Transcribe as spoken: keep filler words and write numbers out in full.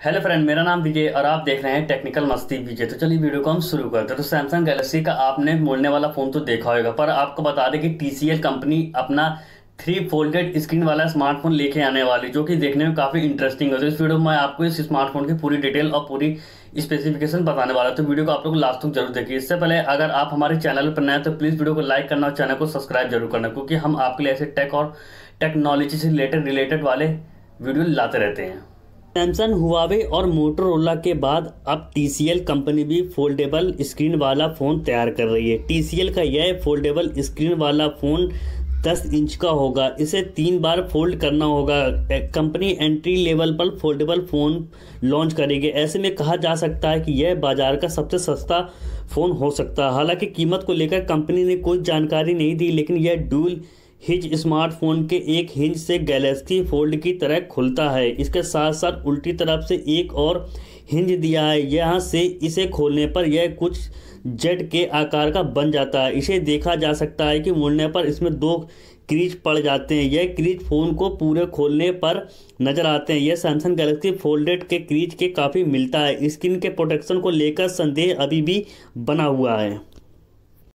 Hello friend, मेरा नाम विजय और आप देख रहे हैं टेक्निकल मस्ती विजय। तो चलिए वीडियो को हम शुरू करते हैं। तो सैमसंग गैलेक्सी का आपने मोड़ने वाला फ़ोन तो देखा होगा, पर आपको बता दें कि टीसीएल कंपनी अपना थ्री फोल्डेड स्क्रीन वाला स्मार्टफोन लेके आने वाली, जो कि देखने में काफ़ी इंटरेस्टिंग है। तो इस वीडियो में मैं आपको इस स्मार्टफोन की पूरी डिटेल और पूरी स्पेसिफिकेशन बताने वाला हूं। तो वीडियो को आप लोग लास्ट तक जरूर देखिए। इससे पहले अगर आप हमारे चैनल पर नए हैं तो प्लीज़ वीडियो को लाइक करना और चैनल को सब्सक्राइब जरूर करना, क्योंकि हम आपके लिए ऐसे टेक और टेक्नोलॉजी से रिलेटेड रिलेटेड वाले वीडियो लाते रहते हैं। सैमसंग, हुआवे और मोटोरोला के बाद अब टीसीएल कंपनी भी फोल्डेबल स्क्रीन वाला फ़ोन तैयार कर रही है। टीसीएल का यह फोल्डेबल स्क्रीन वाला फ़ोन दस इंच का होगा। इसे तीन बार फोल्ड करना होगा। कंपनी एंट्री लेवल पर फोल्डेबल फ़ोन लॉन्च करेगी। ऐसे में कहा जा सकता है कि यह बाजार का सबसे सस्ता फ़ोन हो सकता है। हालांकि कीमत को लेकर कंपनी ने कोई जानकारी नहीं दी, लेकिन यह डुअल हिंज स्मार्टफोन के एक हिंज से गैलेक्सी फोल्ड की तरह खुलता है। इसके साथ साथ उल्टी तरफ से एक और हिंज दिया है। यहाँ से इसे खोलने पर यह कुछ जेड के आकार का बन जाता है। इसे देखा जा सकता है कि मुड़ने पर इसमें दो क्रीज पड़ जाते हैं। यह क्रीज फ़ोन को पूरे खोलने पर नज़र आते हैं। यह सैमसंग गैलेक्सी फोल्डेड के क्रीज के काफ़ी मिलता है। स्क्रीन के प्रोटेक्शन को लेकर संदेह अभी भी बना हुआ है।